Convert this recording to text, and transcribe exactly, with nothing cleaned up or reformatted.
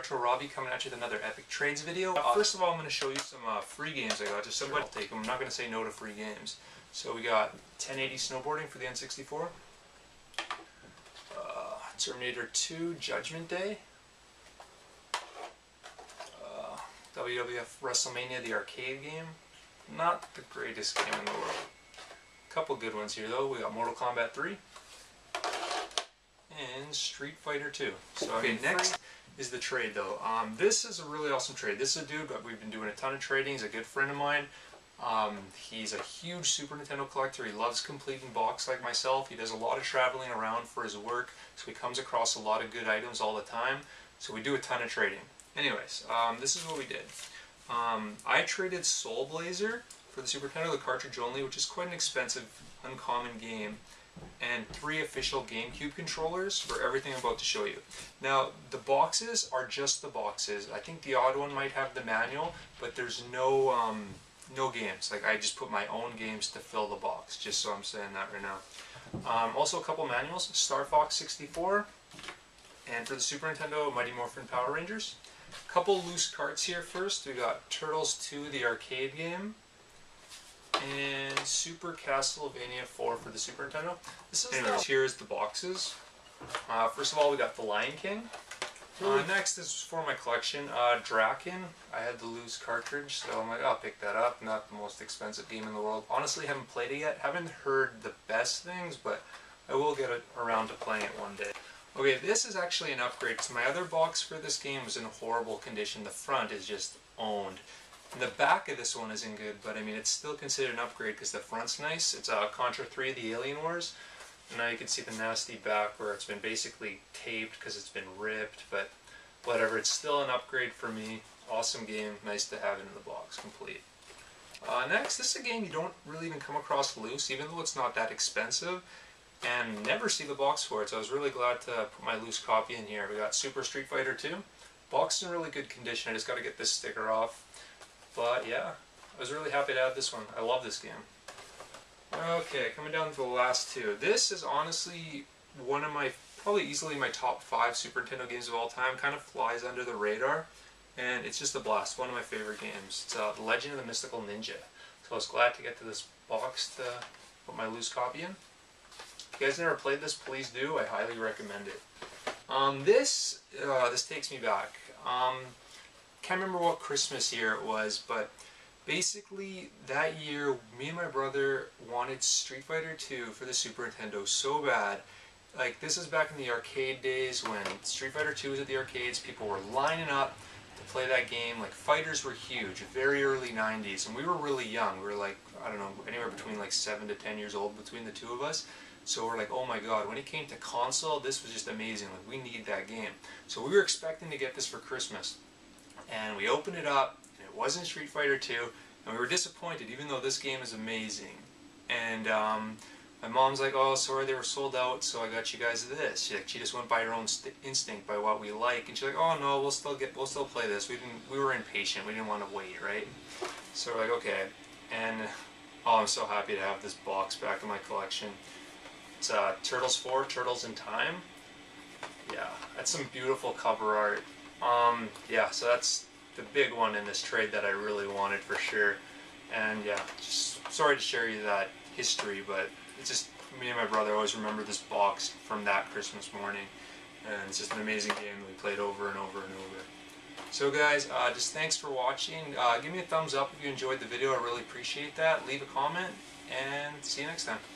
Retro Robbie coming at you with another Epic Trades video. Uh, first of all, I'm going to show you some uh, free games I got. Just somebody will take them. I'm not going to say no to free games. So we got ten eighty Snowboarding for the N sixty-four. Uh, Terminator two Judgment Day. Uh, W W F WrestleMania, the arcade game. Not the greatest game in the world. A couple good ones here though. We got Mortal Kombat three. And Street Fighter two. So okay, next is the trade though. Um, this is a really awesome trade. This is a dude that we've been doing a ton of trading. He's a good friend of mine. Um, he's a huge Super Nintendo collector. He loves completing box like myself. He does a lot of traveling around for his work, so he comes across a lot of good items all the time. So we do a ton of trading. Anyways, um, this is what we did. Um, I traded Soul Blazer for the Super Nintendo, the cartridge only, which is quite an expensive, uncommon game, and three official GameCube controllers for everything I'm about to show you. Now, the boxes are just the boxes. I think the odd one might have the manual, but there's no um, no games. Like, I just put my own games to fill the box, just so I'm saying that right now. Um, also, a couple manuals, Star Fox sixty-four, and for the Super Nintendo, Mighty Morphin Power Rangers. A couple loose cards here first. We got Turtles two, the arcade game, and Super Castlevania four for the Super Nintendo. This is Anyways, the... here's the boxes. Uh, first of all, we got the Lion King. Uh, next is for my collection, uh, Draken. I had the loose cartridge, so I'm like, I'll pick that up. Not the most expensive game in the world. Honestly, haven't played it yet. Haven't heard the best things, but I will get it around to playing it one day. Okay, this is actually an upgrade, because my other box for this game was in horrible condition. The front is just owned. And the back of this one isn't good, but I mean, it's still considered an upgrade because the front's nice. It's uh, Contra three, the Alien Wars. And now you can see the nasty back where it's been basically taped because it's been ripped, but whatever, it's still an upgrade for me. Awesome game, nice to have it in the box, complete. Uh, next, this is a game you don't really even come across loose, even though it's not that expensive, and never see the box for it, so I was really glad to put my loose copy in here. We got Super Street Fighter two. Box is in really good condition, I just got to get this sticker off. But yeah, I was really happy to have this one. I love this game. Okay, coming down to the last two. This is honestly one of my, probably easily my top five Super Nintendo games of all time. Kind of flies under the radar, and it's just a blast. One of my favorite games. It's uh, The Legend of the Mystical Ninja. So I was glad to get to this box to put my loose copy in. If you guys never played this, please do. I highly recommend it. Um, this, uh, this takes me back. Um, Can't remember what Christmas year it was, but basically that year me and my brother wanted Street Fighter two for the Super Nintendo so bad. Like, this is back in the arcade days when Street Fighter two was at the arcades. People were lining up to play that game. Like, fighters were huge, very early nineties, and we were really young. We were like, I don't know, anywhere between like seven to ten years old between the two of us. So we're like, oh my god, when it came to console, this was just amazing. Like, we need that game. So we were expecting to get this for Christmas. And we opened it up, and it wasn't Street Fighter two, and we were disappointed, even though this game is amazing. And um, my mom's like, oh, sorry, they were sold out, so I got you guys this. She, like, she just went by her own st instinct, by what we like, and she's like, oh no, we'll still get, we'll still play this. We didn't, we were impatient. We didn't want to wait, right? So we're like, okay. And oh, I'm so happy to have this box back in my collection. It's uh, Turtles four, Turtles in Time. Yeah, that's some beautiful cover art. Um, yeah, so that's the big one in this trade that I really wanted for sure. And yeah, just sorry to share you that history, but it's just, me and my brother always remember this box from that Christmas morning. And it's just an amazing game that we played over and over and over. So guys, uh, just thanks for watching. Uh, give me a thumbs up if you enjoyed the video, I really appreciate that. Leave a comment, and see you next time.